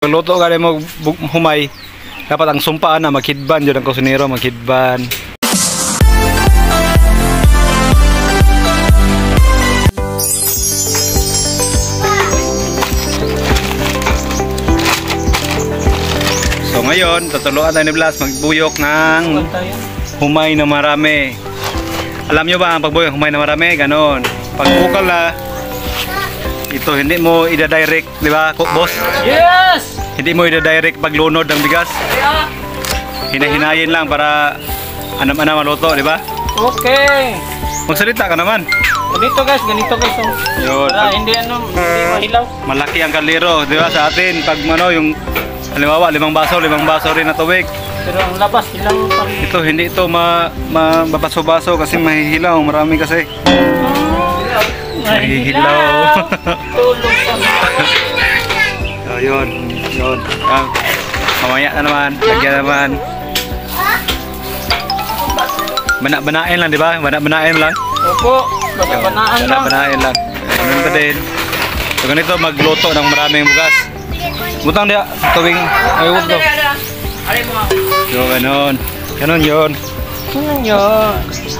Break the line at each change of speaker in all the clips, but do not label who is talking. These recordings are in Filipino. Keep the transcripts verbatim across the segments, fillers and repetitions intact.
Luto ka mo humay. Dapat ang sumpaan na maghidban jud ang kusinero, maghidban. So ngayon, tutuluan tayo ni Blas magbuyok ng humay na marami. Alam nyo ba ang pagbuyok ng humay na marami? Ganon. Pag bukal na, ito hindi mo ida-direct, di ba, boss?
Yes!
Hindi mo ida-direct paglunod ng bigas. Hinahinayin lang para anam-anam maluto, di ba?
Okay.
Magsalita ka naman.
Ganito guys, ganito guys.
Yun.
Para hindi ano, hindi mahilaw.
Malaki ang kaldero, di ba, sa atin. Pag ano, yung halimbawa, limang baso, limang baso rin na tubig.
Pero ang labas, ilang pa rin.
Ito, hindi ito ma, ma, mabaso-baso kasi mahihilaw. Marami kasi. Mahihilaw.
Tulong pa.
So, yun. Yun. Ah, mamaya na naman. Lagyan naman. Bana-banain lang, di ba? Bana-banain lang.
Opo. Bana-banaan lang.
Bana-banain lang. Ganun pa din. So, ganito magluto ng maraming bugas. Butang dia tuwing ayun to. So, ganun. Ganun yun.
Ganun yun.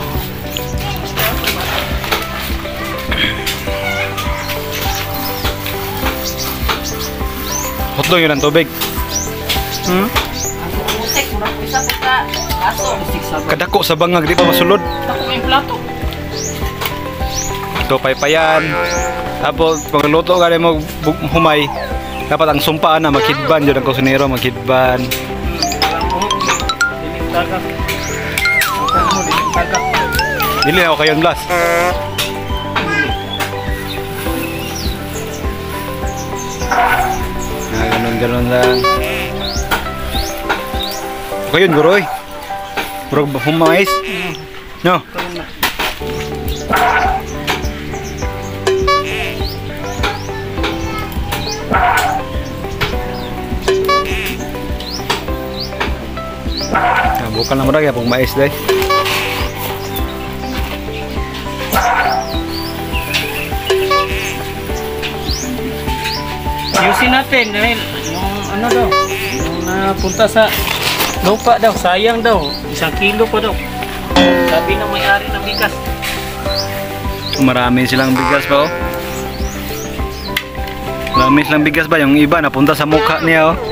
Hotdog yun ang tubig.
Hmm?
Kadako sa bangag, di pa masulod.
Ako may plato.
Ito, paypayan. Tapos, pag luto ka rin mo humay, dapat ang sumpaan na maghidban dyan ang kusinero, maghidban. Dili ako kayon, Blas. Ah, ganun-ganun lang. Okay yun, guroy. Bro, humais. No? Bukan lang mo ya pong mais deh.
Ayusin natin dahil yung ano daw, yung napunta sa lupa daw, sayang daw, isang kilo pa daw. Sabi ng may-ari ng bigas.
Marami silang bigas pa oh. Marami silang bigas ba? Yung iba napunta sa mukha niya oh.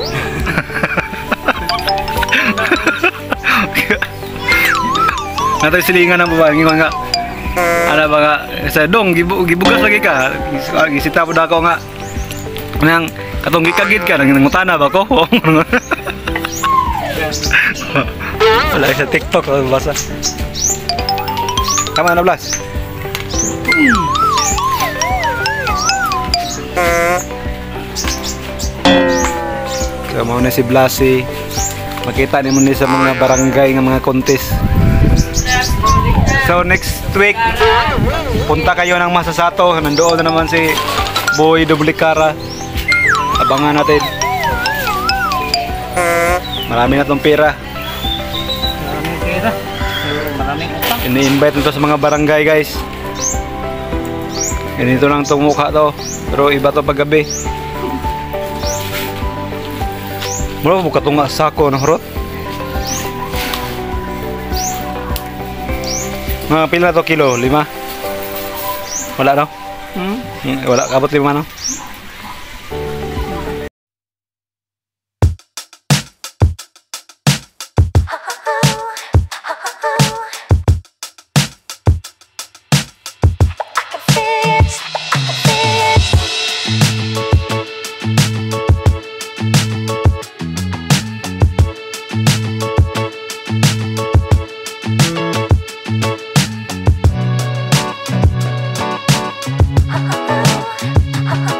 Natay silingan ng babae ng mga ano ba nga sa dong gibugas lagi ka gisita po dako nga nang katong gikagid ka nang ngutana ba ko. Wala sa TikTok o basa. Tama na Blas. So mo na si Blasi. Makita ni mo ni sa mga barangay nga mga contest. So next week punta kayo ng Masasato. Nandoon na naman si Boy Dublicara. Abangan natin. Marami na tong pera.
Maraming pera. Maraming utang.
Ini-invite nito sa mga barangay guys. Ganito lang itong mukha to. Pero iba to paggabi. Mula po katong sako ng horot. Mga pila to kilo? Lima? Wala no?
Hmm?
Wala kabot lima no?
Ha ha ha.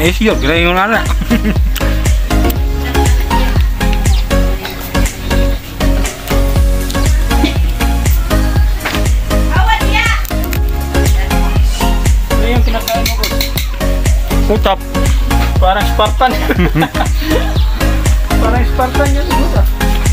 isyok, kira yung anak.
Ano yung kinakain mo, boss?
Utap.
Parang Spartan. Parang Spartan yan, boss ah.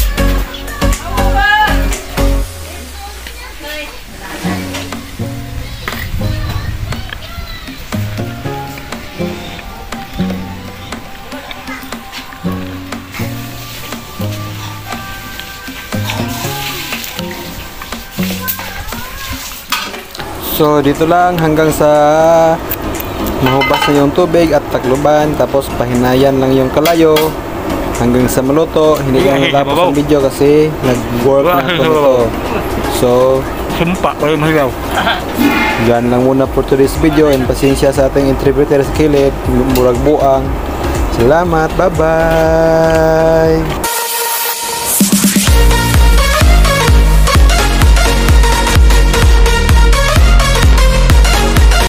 So dito lang hanggang sa mahubas na yung tubig at takluban, tapos pahinayan lang yung kalayo hanggang sa maluto. Hindi ko natapos ang video kasi nag-work na ako nito. So
Sumpa, kayo mahigaw.
dyan lang muna for today's video, and pasensya sa ating interpreter sa kilid, murag buang. Salamat, bye bye.